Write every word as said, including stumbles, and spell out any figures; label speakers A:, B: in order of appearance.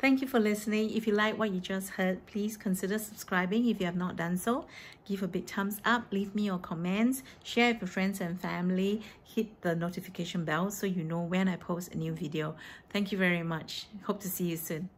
A: Thank you for listening. If you like what you just heard, please consider subscribing if you have not done so. Give a big thumbs up, leave me your comments, share with your friends and family, hit the notification bell so you know when I post a new video. Thank you very much. Hope to see you soon.